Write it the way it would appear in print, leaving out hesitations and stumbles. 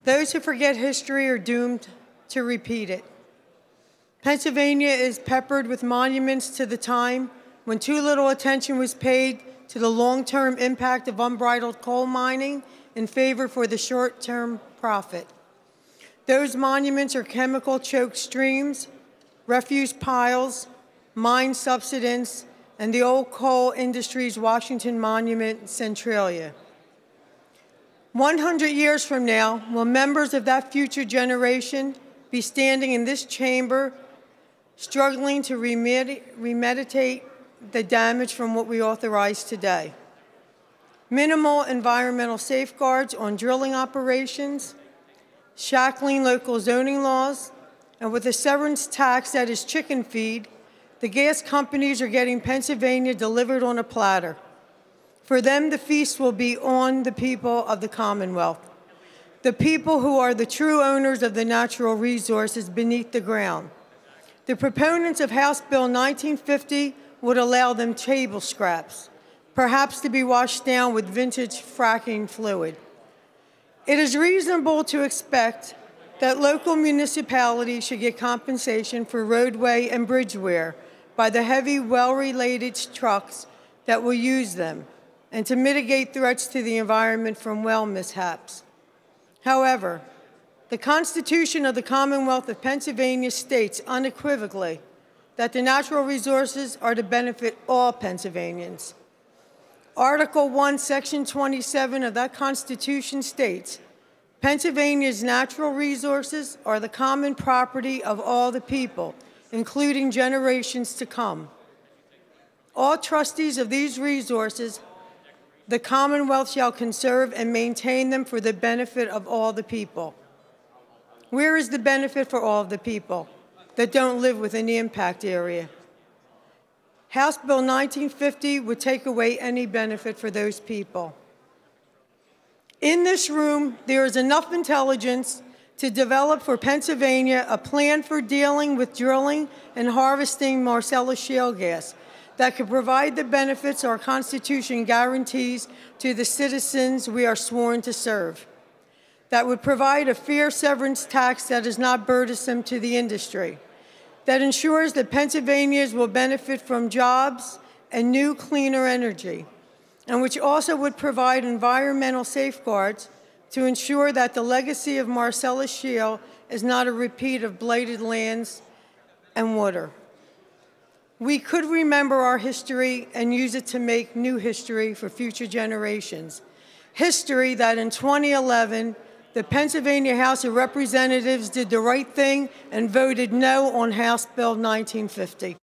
Those who forget history are doomed to repeat it. Pennsylvania is peppered with monuments to the time when too little attention was paid to the long-term impact of unbridled coal mining in favor for the short-term profit. Those monuments are chemical-choked streams, refuse piles, mine subsidence, and the old coal industry's Washington Monument, Centralia. 100 years from now, will members of that future generation be standing in this chamber struggling to remediate the damage from what we authorize today? Minimal environmental safeguards on drilling operations, shackling local zoning laws, and with a severance tax that is chicken feed, the gas companies are getting Pennsylvania delivered on a platter. For them, the feast will be on the people of the Commonwealth, the people who are the true owners of the natural resources beneath the ground. The proponents of House Bill 1950 would allow them table scraps, perhaps to be washed down with vintage fracking fluid. It is reasonable to expect that local municipalities should get compensation for roadway and bridge wear by the heavy, well-related trucks that will use them, and to mitigate threats to the environment from well mishaps. However, the Constitution of the Commonwealth of Pennsylvania states unequivocally that the natural resources are to benefit all Pennsylvanians. Article 1, Section 27 of that Constitution states, Pennsylvania's natural resources are the common property of all the people, including generations to come. All trustees of these resources, the Commonwealth shall conserve and maintain them for the benefit of all the people. Where is the benefit for all of the people that don't live within the impact area? House Bill 1950 would take away any benefit for those people. In this room, there is enough intelligence to develop for Pennsylvania a plan for dealing with drilling and harvesting Marcellus shale gas that could provide the benefits our Constitution guarantees to the citizens we are sworn to serve, that would provide a fair severance tax that is not burdensome to the industry, that ensures that Pennsylvanians will benefit from jobs and new, cleaner energy, and which also would provide environmental safeguards to ensure that the legacy of Marcellus shale is not a repeat of blighted lands and water. We could remember our history and use it to make new history for future generations. History that in 2011, the Pennsylvania House of Representatives did the right thing and voted no on House Bill 1950.